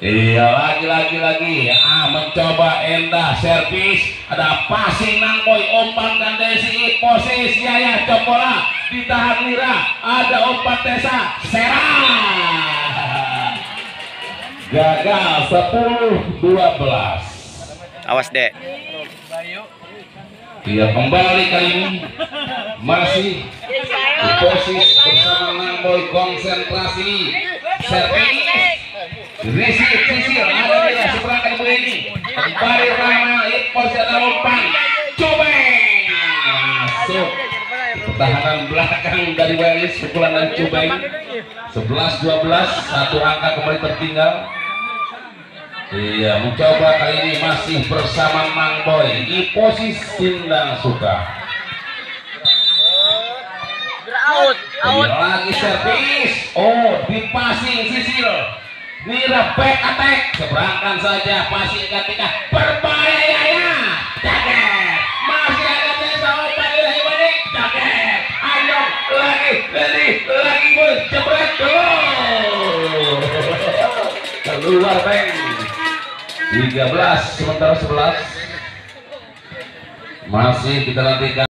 Iya, lagi mencoba Endah servis, ada passing Nangboy, umpan kan Desi, posisi ya cok bola ditahan Lira, ada umpan Tesa, serang gagal 10-12. Awas dek. Dia kembali kali ini masih di posisi bersama Nangboy, konsentrasi servis. Risi sisir ada dia seberangkat begini kembali Rama posisi ada umpan Cubeng masuk pertahanan belakang dari Wales, pukulan dan Cubeng 11-12, satu angka kembali tertinggal. Iya, mencoba kali ini masih bersama Nangboy di posisi Sindang Suka. Lagi servis, dipasing sisir Nira back attack, seberangkan saja passing ketika berbahaya ya, jaket masih ada Tesa umpan ilahi balik, jaket ayo lagi boy, jebret keluar bang 13 sementara 11 masih kita nantikan.